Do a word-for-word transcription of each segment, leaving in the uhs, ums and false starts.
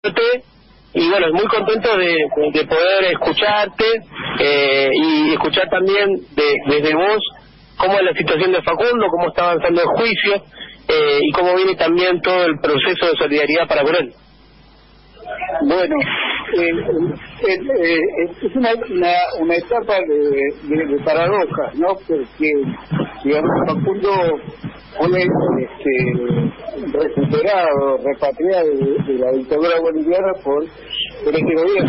y bueno, muy contento de, de poder escucharte eh, y escuchar también de, desde vos cómo es la situación de Facundo, cómo está avanzando el juicio eh, y cómo viene también todo el proceso de solidaridad para con él. Bueno, eh, eh, eh, es una, una, una etapa de, de, de paradojas, ¿no? Porque, digamos, Facundo fue este, recuperado, repatriado de, de la dictadura boliviana por, por este gobierno.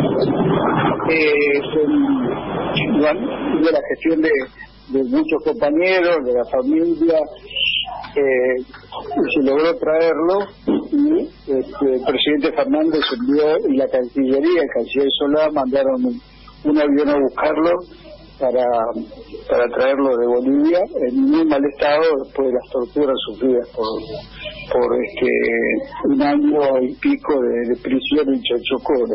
Eh, con, bueno, de la gestión de, de muchos compañeros, de la familia, eh, y se logró traerlo, y este, el presidente Fernández envió, y la Cancillería, el canciller Solá, mandaron un, un avión a buscarlo para para traerlo de Bolivia en muy mal estado después de las torturas sufridas por por este un año y pico de, de prisión en Chochocoro.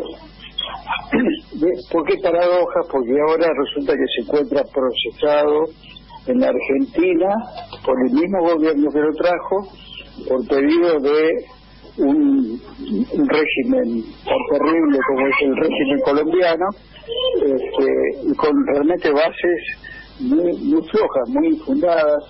¿Por qué paradojas? Porque ahora resulta que se encuentra procesado en la Argentina por el mismo gobierno que lo trajo por pedido de un, un régimen tan terrible como es el régimen colombiano, este, y con realmente bases muy, muy flojas, muy infundadas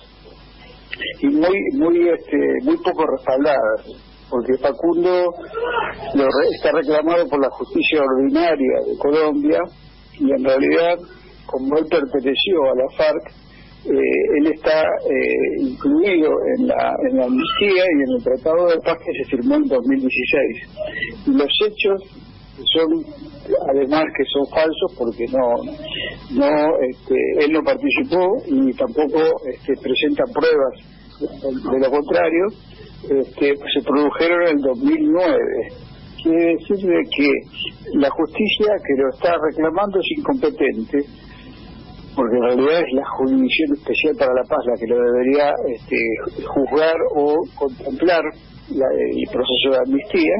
y muy muy este, muy poco respaldadas, porque Facundo lo re, está reclamado por la justicia ordinaria de Colombia, y en realidad, como él perteneció a la FARC, eh, él está eh, incluido en la, en la amnistía y en el Tratado de Paz que se firmó en dos mil dieciséis. Y los hechos son, además, que son falsos, porque no no este, él no participó y tampoco este, presenta pruebas de, de lo contrario. Este, se produjeron en el dos mil nueve. Quiere decir de que la justicia que lo está reclamando es incompetente, porque en realidad es la Jurisdicción Especial para la Paz la que lo debería este, juzgar o contemplar la, el proceso de amnistía,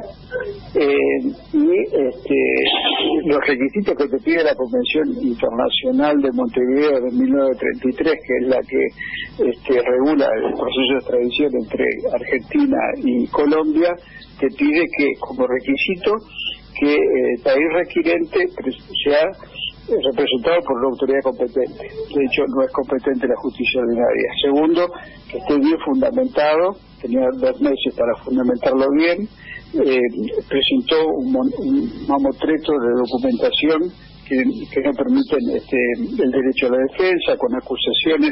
eh, y este, los requisitos que te pide la Convención Internacional de Montevideo de mil novecientos treinta y tres, que es la que este, regula el proceso de extradición entre Argentina y Colombia, te pide que como requisito que el país requirente sea representado por una autoridad competente. De hecho, no es competente la justicia ordinaria. Segundo, que esté bien fundamentado, tenía dos meses para fundamentarlo bien, eh, presentó un, un mamotreto de documentación que, que no permiten este, el derecho a la defensa, con acusaciones,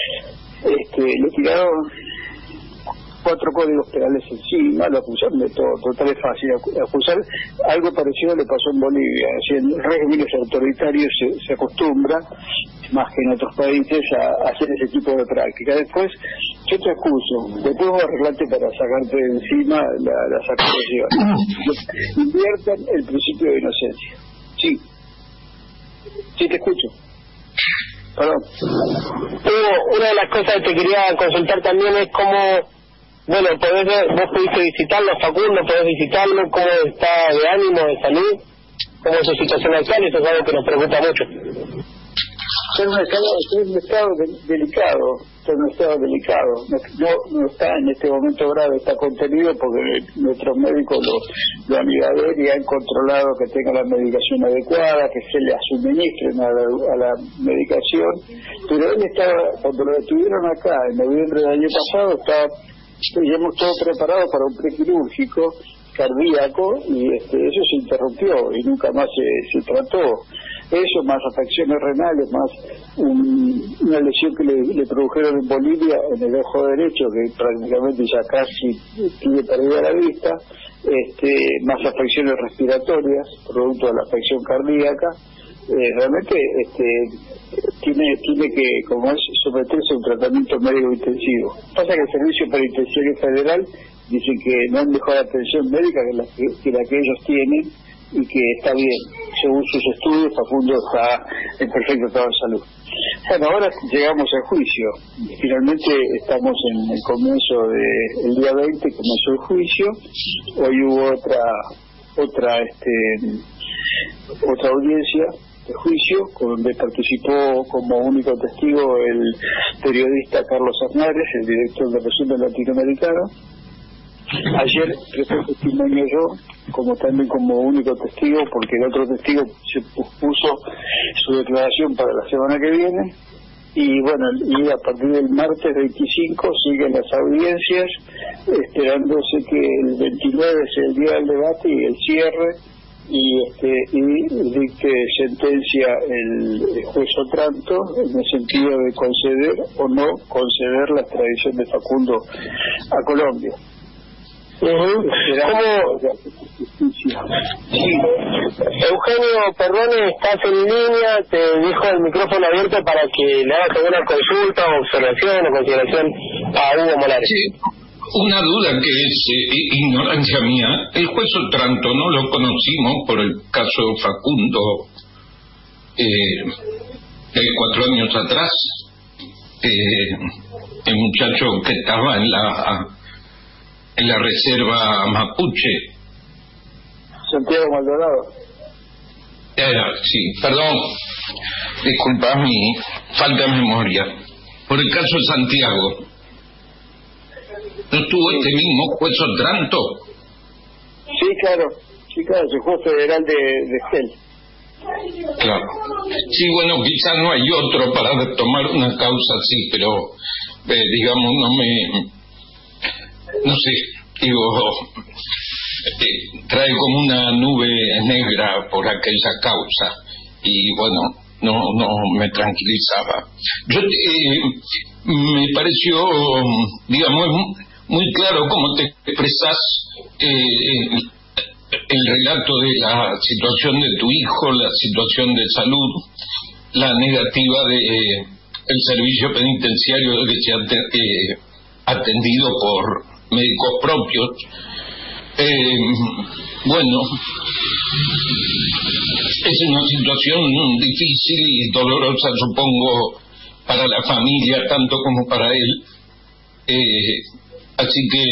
este, le tiraron cuatro códigos penales encima, lo acusaron de todo, total es fácil acusar. Algo parecido le pasó en Bolivia, así en regímenes autoritarios se, se acostumbra, más que en otros países, a, a hacer ese tipo de práctica. Después, yo te acuso, después vos arreglate para sacarte de encima la, las acusaciones. Inviertan el principio de inocencia. Sí, sí te escucho. Perdón. Hugo, una de las cosas que te quería consultar también es cómo, bueno, podés ver, vos pudiste visitarlo, Facundo, podés visitarlo, cómo está de ánimo, de salud, cómo es su situación actual, eso es algo que nos preocupa mucho. Está en un estado, está en un estado de, delicado, está en un estado delicado, no, no, no está en este momento grave, está contenido porque nuestros médicos lo, lo han ido a ver y han controlado que tenga la medicación adecuada, que se le suministren a la, a la medicación, pero él estaba, cuando lo detuvieron acá en noviembre del año pasado, estaba, teníamos todo preparado para un prequirúrgico cardíaco, y este, eso se interrumpió y nunca más se, se trató. Eso, más afecciones renales, más un, una lesión que le, le produjeron en Bolivia en el ojo derecho, que prácticamente ya casi tiene perdida la vista, este, más afecciones respiratorias, producto de la afección cardíaca. Eh, realmente este, tiene tiene que, como es, someterse a un tratamiento médico intensivo. Pasa que el Servicio Penitenciario Federal dice que no hay mejor atención médica que la que, que, la que ellos tienen, y que está bien. Según sus estudios, Facundo está en perfecto estado de salud. Bueno, ahora llegamos al juicio. Finalmente estamos en el comienzo de el día veinte, comenzó el juicio. Hoy hubo otra otra este otra audiencia de juicio, donde participó como único testigo el periodista Carlos Hernández, el director de Resumen Latinoamericano. Ayer presté testimonio yo, como también como único testigo, porque el otro testigo se puso su declaración para la semana que viene. Y bueno, y a partir del martes veinticinco siguen las audiencias, esperándose que el veintinueve sea el día del debate y el cierre, y este y dicte sentencia el, el juez Otranto en el sentido de conceder o no conceder la extradición de Facundo a Colombia. Uh-huh. ¿Cómo? Sí. Eugenio Perrone, estás en línea, te dejo el micrófono abierto para que le hagas alguna consulta, observación o consideración a Hugo Molares. Sí, una duda que es eh, ignorancia mía. El juez Otranto no lo conocimos por el caso Facundo eh, de cuatro años atrás. Eh, el muchacho que estaba en la en la reserva mapuche. Santiago Maldonado. Eh, sí, perdón, disculpa mi falta de memoria. Por el caso de Santiago, ¿no estuvo este mismo juez Otranto? Sí, claro, sí, claro, es el juez federal de, de Esquel. Claro. Sí, bueno, quizás no hay otro para tomar una causa así, pero eh, digamos, no me... no sé, digo, eh, trae como una nube negra por aquella causa y bueno, no no me tranquilizaba. Yo eh, me pareció, digamos, muy claro cómo te expresas eh, el relato de la situación de tu hijo, la situación de salud, la negativa de eh, el servicio penitenciario de que sea eh, atendido por médicos propios. Eh, bueno, es una situación difícil y dolorosa, supongo, para la familia tanto como para él. Eh, así que,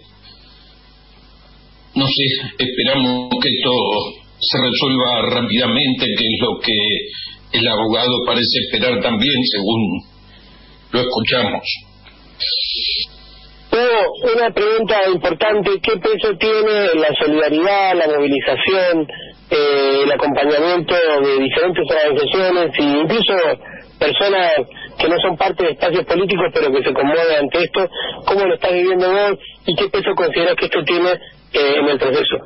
no sé, esperamos que esto se resuelva rápidamente, que es lo que el abogado parece esperar también, según lo escuchamos. Hugo, una pregunta importante: ¿qué peso tiene la solidaridad, la movilización, eh, el acompañamiento de diferentes organizaciones e incluso personas que no son parte de espacios políticos pero que se conmueven ante esto? ¿Cómo lo estás viviendo vos y qué peso consideras que esto tiene eh, en el proceso?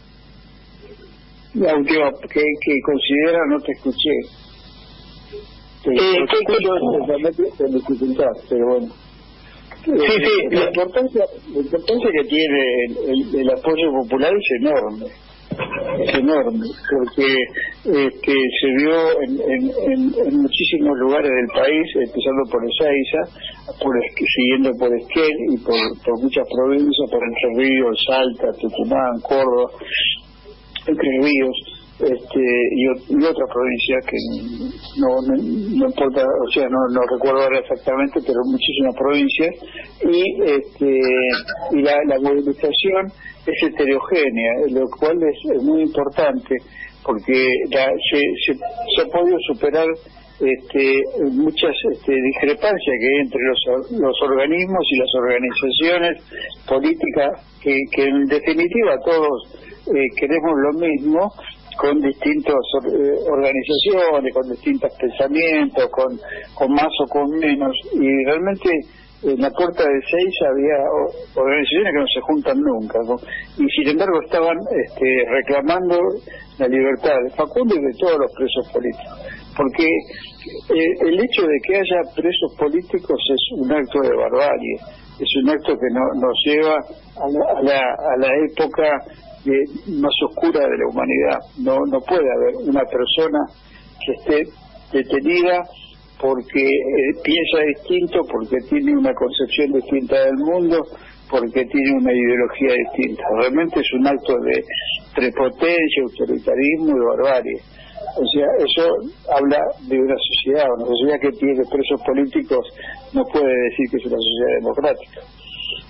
La última que, que considera, no te escuché. Te, eh, te escucho con dificultad, pero bueno. Sí, sí, la importancia, la importancia que tiene el, el, el apoyo popular es enorme, es enorme, porque este, se vio en, en, en, en muchísimos lugares del país, empezando por Ezeiza, por, siguiendo por Esquel y por, por muchas provincias, por Entre Ríos, Salta, Tucumán, Córdoba, Entre Ríos, este y, y otras provincias que no, no no importa, o sea, no no recuerdo ahora exactamente, pero muchísimas provincias, y este y la, la movilización es heterogénea, lo cual es, es muy importante, porque la, se, se se ha podido superar este muchas este, discrepancias que hay entre los los organismos y las organizaciones políticas, que, que en definitiva todos eh, queremos lo mismo, con distintas eh, organizaciones, con distintos pensamientos, con, con más o con menos, y realmente en la puerta de seis había organizaciones que no se juntan nunca, ¿no? Y sin embargo estaban este, reclamando la libertad de Facundo y de todos los presos políticos, porque eh, el hecho de que haya presos políticos es un acto de barbarie, es un acto que no, nos lleva a la, a la, a la época de, más oscura de la humanidad. No no puede haber una persona que esté detenida porque eh, piensa distinto, porque tiene una concepción distinta del mundo, porque tiene una ideología distinta. Realmente es un acto de prepotencia, autoritarismo y barbarie. O sea, eso habla de una sociedad, una sociedad que tiene presos políticos no puede decir que es una sociedad democrática.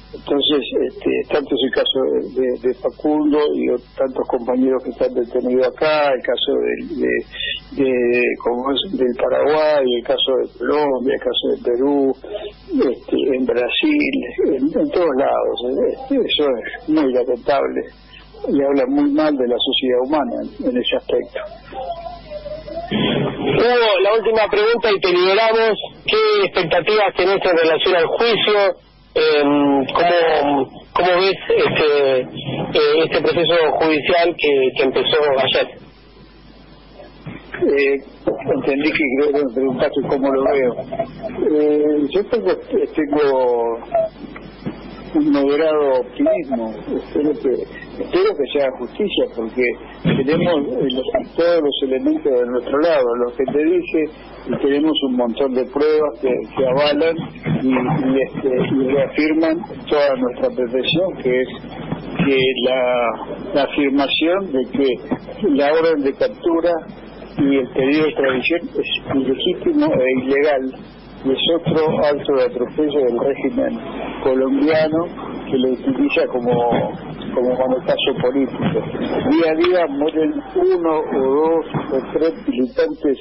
Entonces, este, tanto es el caso de, de, de Facundo y tantos compañeros que están detenidos acá, el caso de, de, de como es, del Paraguay, el caso de Colombia, el caso de Perú, este, en Brasil, en, en todos lados. Este, eso es muy lamentable y habla muy mal de la sociedad humana en, en ese aspecto. Hugo, la última pregunta y te liberamos. ¿Qué expectativas tenés en relación al juicio? Eh, ¿cómo, ¿Cómo ves este, eh, este proceso judicial que, que empezó ayer? Eh, entendí que creo que me preguntaste cómo lo veo. Eh, yo tengo, tengo un moderado optimismo. Espero que espero que sea justicia, porque tenemos los, todos los elementos de nuestro lado. Lo que te dije, y tenemos un montón de pruebas que, que avalan y, y, este, y reafirman toda nuestra pretensión, que es que la, la afirmación de que la orden de captura y el pedido de extradición es ilegítimo e ilegal, y es otro acto de atropello del régimen colombiano que lo utiliza como como manotazo político. Día a día mueren uno o dos o tres militantes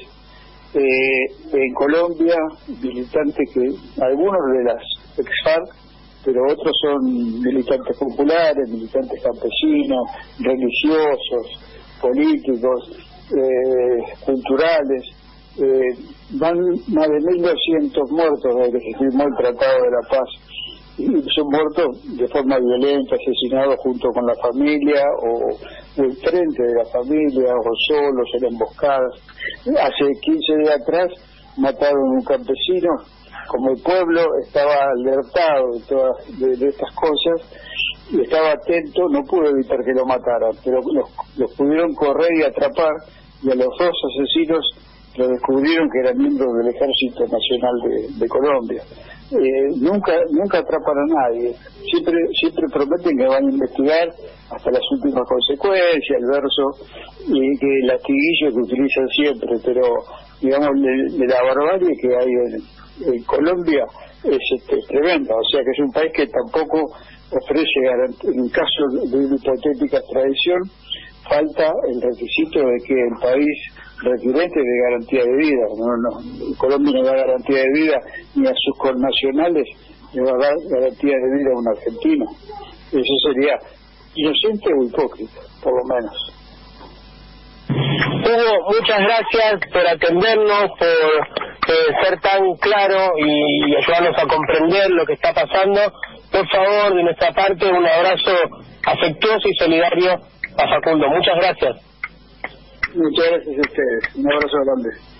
eh, en Colombia, militantes que algunos de las ex-FARC, pero otros son militantes populares, militantes campesinos, religiosos, políticos, eh, culturales. Eh, van más de mil doscientos muertos desde que firmó el Tratado de la Paz, y son muertos de forma violenta, asesinados junto con la familia o, o el frente de la familia, o solos en emboscadas. Hace quince días atrás mataron a un campesino. Como el pueblo estaba alertado de todas de, de estas cosas y estaba atento, no pudo evitar que lo mataran, pero los, los pudieron correr y atrapar, y a los dos asesinos lo descubrieron que eran miembros del Ejército Nacional de, de Colombia. Eh, nunca nunca atrapan a nadie, siempre siempre prometen que van a investigar hasta las últimas consecuencias, el verso y que el latiguillo que utilizan siempre, pero digamos de, de la barbarie que hay en, en Colombia es este, tremenda. O sea que es un país que tampoco ofrece garantía. En caso de una hipotética extradición, falta el requisito de que el país requirente de garantía de vida. No, no, Colombia no da garantía de vida ni a sus connacionales, le va a dar garantía de vida a un argentino. Eso sería inocente o hipócrita, por lo menos. Hugo, muchas gracias por atendernos, por eh, ser tan claro y, y ayudarnos a comprender lo que está pasando. Por favor, de nuestra parte, un abrazo afectuoso y solidario a Facundo. Muchas gracias. Muchas gracias a ustedes. Un abrazo grande.